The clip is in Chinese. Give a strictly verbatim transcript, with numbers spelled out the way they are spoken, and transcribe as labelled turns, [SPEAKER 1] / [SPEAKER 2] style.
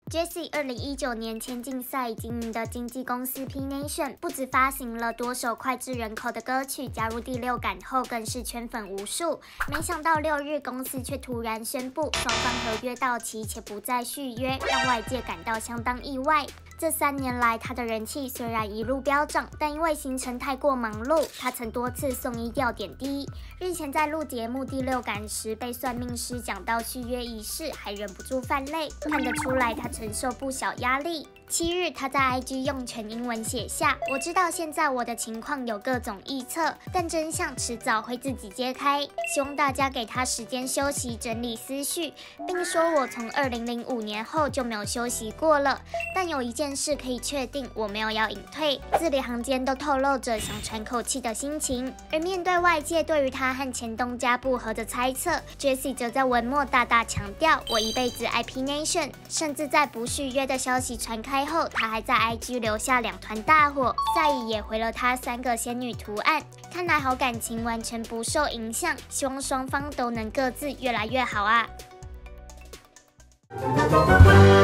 [SPEAKER 1] Jessie 二零一九年签进赛已经营的经纪公司 P Nation， 不止发行了多首脍炙人口的歌曲，加入第六感后更是圈粉无数。没想到六日公司却突然宣布双方合约到期且不再续约，让外界感到相当意外。这三年来，他的人气虽然一路飙涨，但因为行程太过忙碌，他曾多次送医吊点滴。日前在录节目《第六感》时，被算命师讲到续约一事，还忍不住泛泪，看得出来他承受不小压力。七日，他在 I G 用全英文写下：“我知道现在我的情况有各种臆测，但真相迟早会自己揭开。希望大家给他时间休息、整理思绪，并说我从二零零五年后就没有休息过了。但有一件事可以确定，我没有要隐退。”字里行间都透露着想喘口气的心情。而面对外界对于他和前东家不和的猜测 ，Jessie 则在文末大大强调：“我一辈子爱 P Nation。”甚至在不续约的消息传开后，他还在 I G 留下两团大火，赛乙也回了他三个仙女图案。看来好感情完全不受影响，希望双方都能各自越来越好啊！